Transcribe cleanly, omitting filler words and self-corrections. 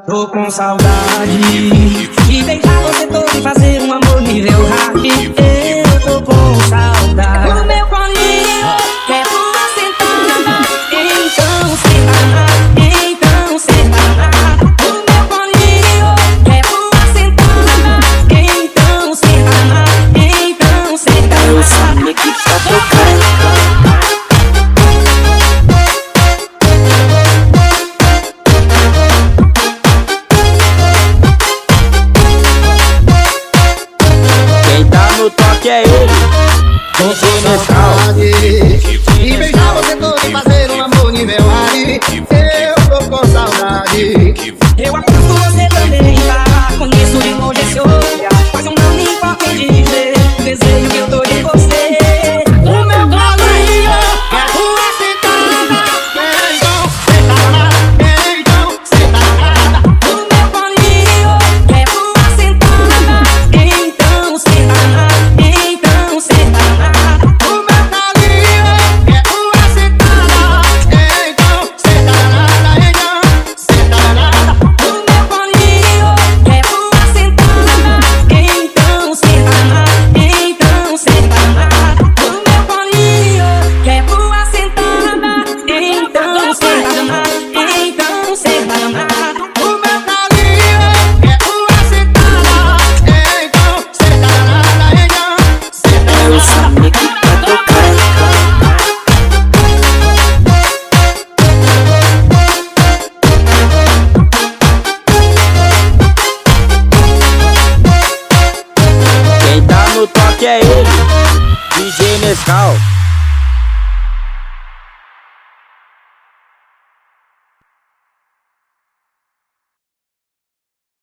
Tô com saudade de beijar você todo e fazer um amor nível hard. Eu tô com saudade. O meu colinho quer uma sentada, então senta. O meu colinho quer uma sentada, então senta. Eu sabia que tá tocando. O toque é ele, DJ Nescau. E beijar você todo e fazer um amor nível hard. Eu tô com saudade. Eu aposto você também tá. Conheço de longe esse olhar, mas eu não me importo em dizer o desejo que eu tô de você. O meu colinho quer uma sentada, então senta. O meu colinho quer uma sentada, então senta. O meu colinho quer uma sentada, então senta. O meu colinho quer uma sentada, então senta. O meu colinho quer uma sentada, então senta. O meu colinho quer uma sentada, então senta. Eu sabia que tá tocando. Quem tá no toque é ele, DJ Nescau.